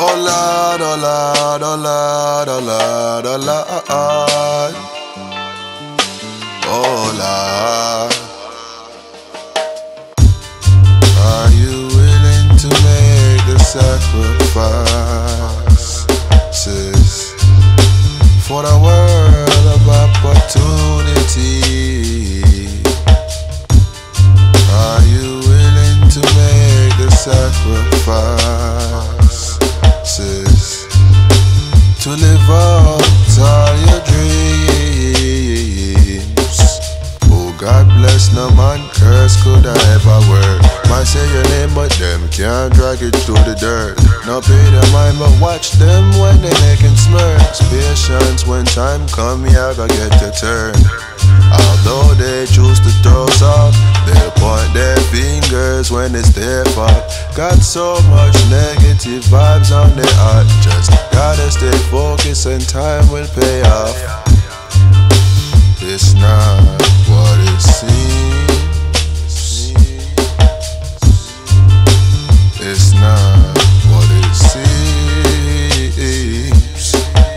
Oh Lord, oh Lord, oh Lord, oh Lord, oh Lord, oh Lord. Are you willing to make the sacrifices for the world of opportunity? Are you willing to make the sacrifices to live out all your dreams? Oh, God bless, no man curse could I ever work. Might say your name, but them can't drag it through the dirt. No pay their mind, but watch them when they making smirks. Patience when time come, yeah, gotta get your turn. Although they choose to throw off, they'll point their fingers when it's their fault. Got so much negative vibes on their heart. Just gotta stay focused and time will pay off. It's not what it seems. It's not what it seems.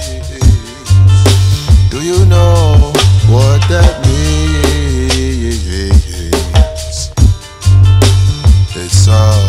Do you know what that means? It's all